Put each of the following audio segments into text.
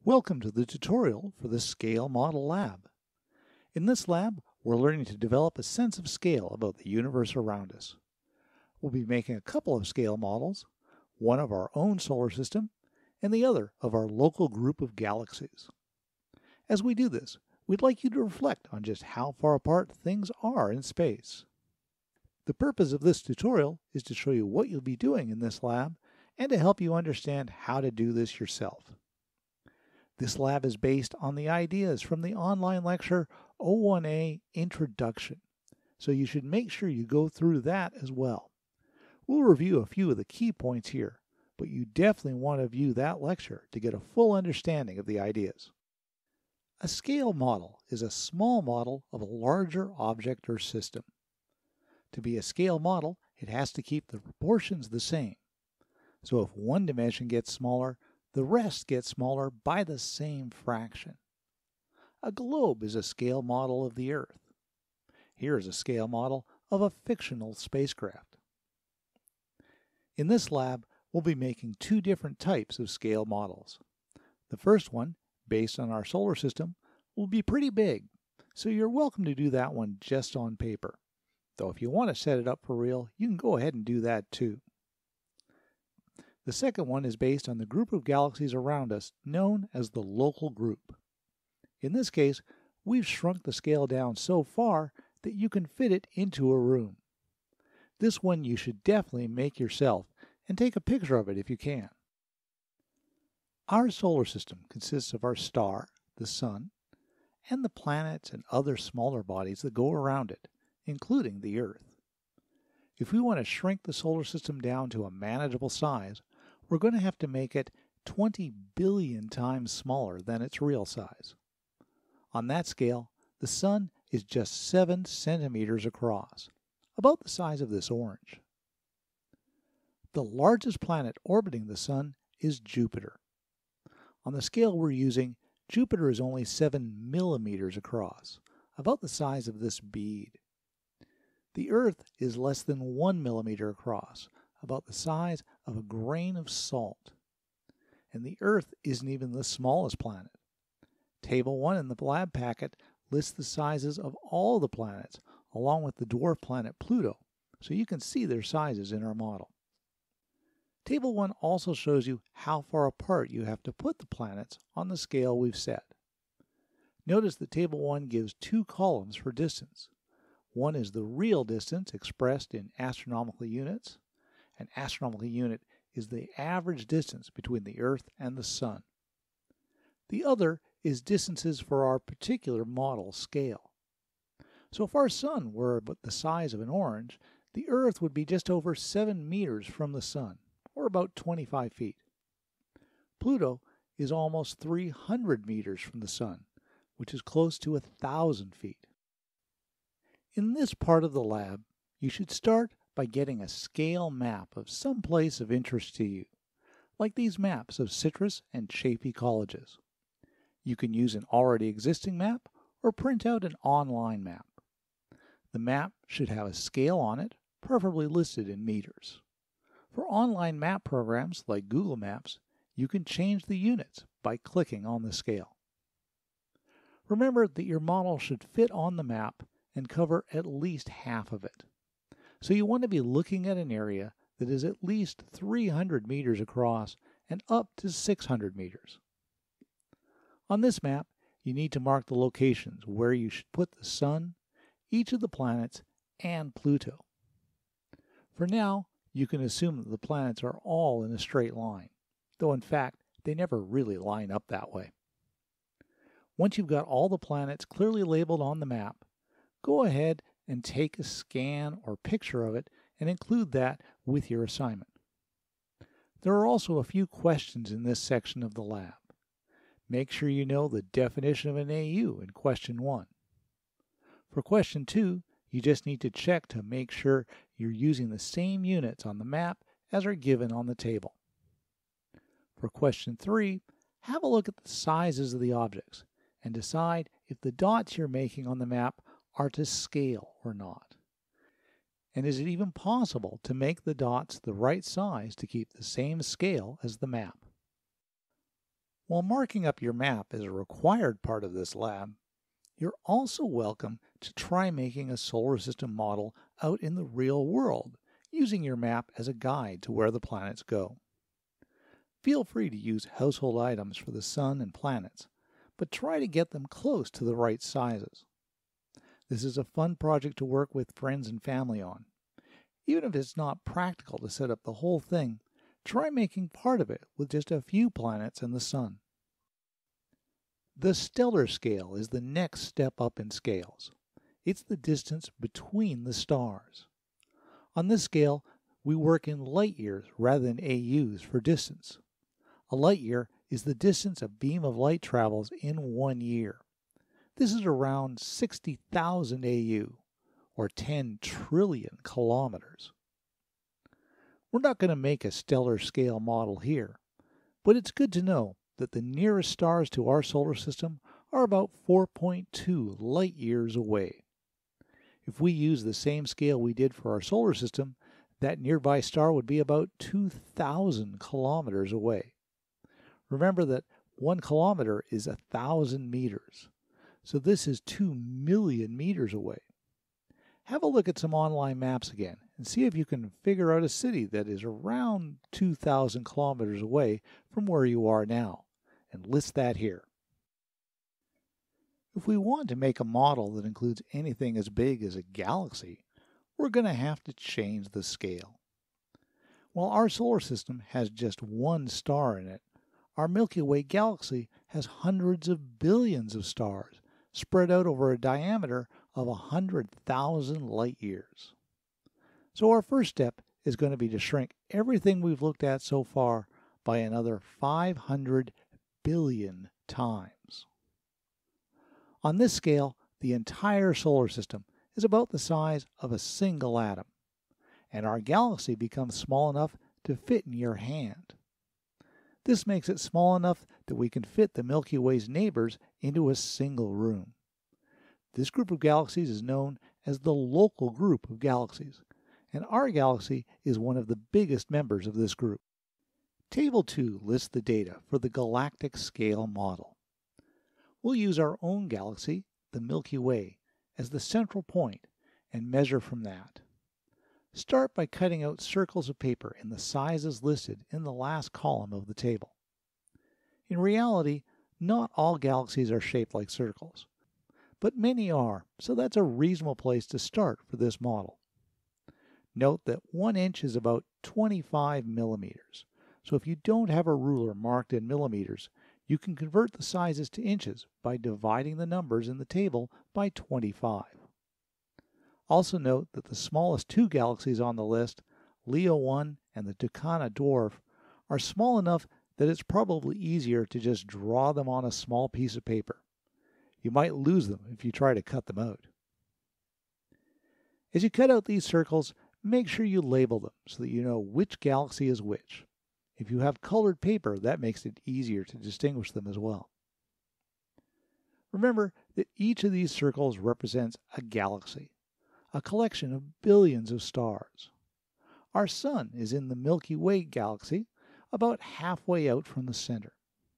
Welcome to the tutorial for the Scale Model Lab. In this lab, we're learning to develop a sense of scale about the universe around us. We'll be making a couple of scale models, one of our own solar system, and the other of our local group of galaxies. As we do this, we'd like you to reflect on just how far apart things are in space. The purpose of this tutorial is to show you what you'll be doing in this lab and to help you understand how to do this yourself. This lab is based on the ideas from the online lecture O1A Introduction, so you should make sure you go through that as well. We'll review a few of the key points here, but you definitely want to view that lecture to get a full understanding of the ideas. A scale model is a small model of a larger object or system. To be a scale model, it has to keep the proportions the same. So if one dimension gets smaller, the rest gets smaller by the same fraction. A globe is a scale model of the Earth. Here is a scale model of a fictional spacecraft. In this lab, we'll be making two different types of scale models. The first one, based on our solar system, will be pretty big, so you're welcome to do that one just on paper. Though if you want to set it up for real, you can go ahead and do that too. The second one is based on the group of galaxies around us known as the local group. In this case, we've shrunk the scale down so far that you can fit it into a room. This one you should definitely make yourself and take a picture of it if you can. Our solar system consists of our star, the Sun, and the planets and other smaller bodies that go around it, including the Earth. If we want to shrink the solar system down to a manageable size, we're going to have to make it 20 billion times smaller than its real size. On that scale, the Sun is just 7 centimeters across, about the size of this orange. The largest planet orbiting the Sun is Jupiter. On the scale we're using, Jupiter is only 7 millimeters across, about the size of this bead. The Earth is less than 1 millimeter across, about the size of a grain of salt. And the Earth isn't even the smallest planet. Table 1 in the lab packet lists the sizes of all the planets, along with the dwarf planet Pluto, so you can see their sizes in our model. Table 1 also shows you how far apart you have to put the planets on the scale we've set. Notice that Table 1 gives two columns for distance. One is the real distance expressed in astronomical units. An astronomical unit is the average distance between the Earth and the Sun. The other is distances for our particular model scale. So if our Sun were about the size of an orange, the Earth would be just over 7 meters from the Sun, or about 25 feet. Pluto is almost 300 meters from the Sun, which is close to 1,000 feet. In this part of the lab, you should start by getting a scale map of some place of interest to you, like these maps of citrus and Chaffee colleges. You can use an already existing map or print out an online map. The map should have a scale on it, preferably listed in meters. For online map programs like Google Maps, you can change the units by clicking on the scale. Remember that your model should fit on the map and cover at least half of it. So you want to be looking at an area that is at least 300 meters across and up to 600 meters. On this map, you need to mark the locations where you should put the Sun, each of the planets, and Pluto. For now, you can assume that the planets are all in a straight line, though in fact, they never really line up that way. Once you've got all the planets clearly labeled on the map, go ahead and take a scan or picture of it and include that with your assignment. There are also a few questions in this section of the lab. Make sure you know the definition of an AU in question 1. For question 2, you just need to check to make sure you're using the same units on the map as are given on the table. For question 3, have a look at the sizes of the objects and decide if the dots you're making on the map are to scale or not. And is it even possible to make the dots the right size to keep the same scale as the map? While marking up your map is a required part of this lab, you're also welcome to try making a solar system model out in the real world, using your map as a guide to where the planets go. Feel free to use household items for the sun and planets, but try to get them close to the right sizes. This is a fun project to work with friends and family on. Even if it's not practical to set up the whole thing, try making part of it with just a few planets and the sun. The stellar scale is the next step up in scales. It's the distance between the stars. On this scale, we work in light years rather than AUs for distance. A light year is the distance a beam of light travels in 1 year. This is around 60,000 AU, or 10 trillion kilometers. We're not going to make a stellar scale model here, but it's good to know that the nearest stars to our solar system are about 4.2 light years away. If we use the same scale we did for our solar system, that nearby star would be about 2,000 kilometers away. Remember that 1 kilometer is 1,000 meters, so this is 2 million meters away. Have a look at some online maps again and see if you can figure out a city that is around 2,000 kilometers away from where you are now, and list that here. If we want to make a model that includes anything as big as a galaxy, we're going to have to change the scale. While our solar system has just one star in it, our Milky Way galaxy has hundreds of billions of stars spread out over a diameter of 100,000 light years. So our first step is going to be to shrink everything we've looked at so far by another 500 billion times. On this scale, the entire solar system is about the size of a single atom, and our galaxy becomes small enough to fit in your hand. This makes it small enough that we can fit the Milky Way's neighbors into a single room. This group of galaxies is known as the local group of galaxies, and our galaxy is one of the biggest members of this group. Table 2 lists the data for the Galactic Scale model. We'll use our own galaxy, the Milky Way, as the central point and measure from that. Start by cutting out circles of paper in the sizes listed in the last column of the table. In reality, not all galaxies are shaped like circles, but many are, so that's a reasonable place to start for this model. Note that 1 inch is about 25 millimeters, so if you don't have a ruler marked in millimeters, you can convert the sizes to inches by dividing the numbers in the table by 25. Also note that the smallest 2 galaxies on the list, Leo 1 and the Tucana Dwarf, are small enough that it's probably easier to just draw them on a small piece of paper. You might lose them if you try to cut them out. As you cut out these circles, make sure you label them so that you know which galaxy is which. If you have colored paper, that makes it easier to distinguish them as well. Remember that each of these circles represents a galaxy, a collection of billions of stars. Our Sun is in the Milky Way galaxy, about halfway out from the center.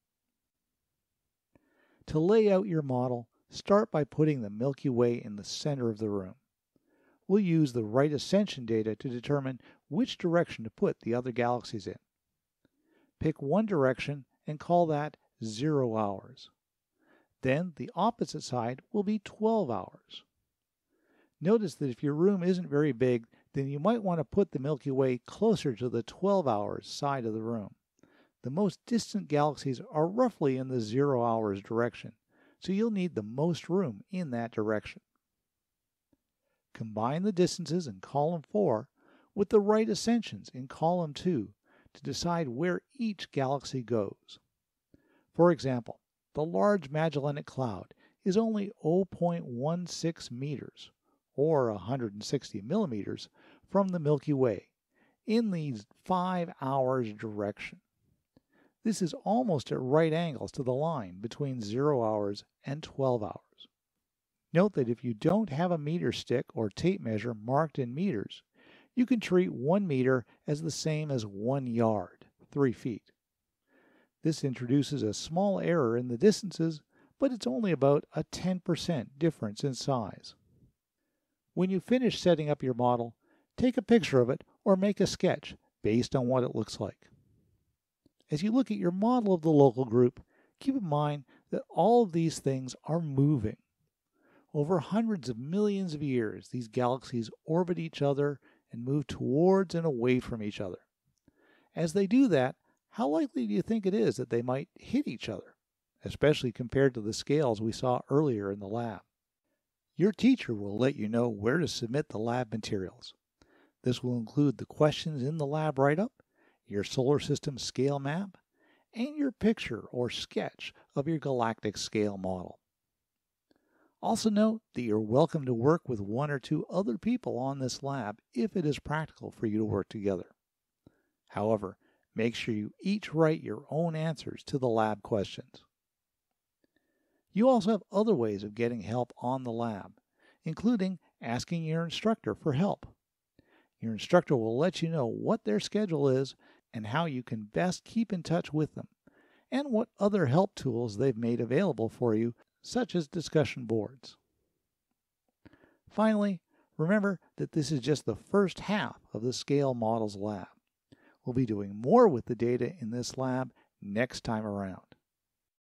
To lay out your model, start by putting the Milky Way in the center of the room. We'll use the right ascension data to determine which direction to put the other galaxies in. Pick one direction and call that 0 hours. Then the opposite side will be 12 hours. Notice that if your room isn't very big, then you might want to put the Milky Way closer to the 12 hours side of the room. The most distant galaxies are roughly in the 0 hours direction, so you'll need the most room in that direction. Combine the distances in column 4 with the right ascensions in column 2 to decide where each galaxy goes. For example, the Large Magellanic Cloud is only 0.16 meters, or 160 millimeters, from the Milky Way, in the 5 hours direction. This is almost at right angles to the line between 0 hours and 12 hours. Note that if you don't have a meter stick or tape measure marked in meters, you can treat 1 meter as the same as 1 yard, 3 feet. This introduces a small error in the distances, but it's only about a 10% difference in size. When you finish setting up your model, take a picture of it or make a sketch based on what it looks like. As you look at your model of the local group, keep in mind that all of these things are moving. Over hundreds of millions of years, these galaxies orbit each other and move towards and away from each other. As they do that, how likely do you think it is that they might hit each other, especially compared to the scales we saw earlier in the lab? Your teacher will let you know where to submit the lab materials. This will include the questions in the lab write-up, your solar system scale map, and your picture or sketch of your galactic scale model. Also note that you're welcome to work with one or two other people on this lab if it is practical for you to work together. However, make sure you each write your own answers to the lab questions. You also have other ways of getting help on the lab, including asking your instructor for help. Your instructor will let you know what their schedule is and how you can best keep in touch with them, and what other help tools they've made available for you, such as discussion boards. Finally, remember that this is just the first half of the Scale Models Lab. We'll be doing more with the data in this lab next time around.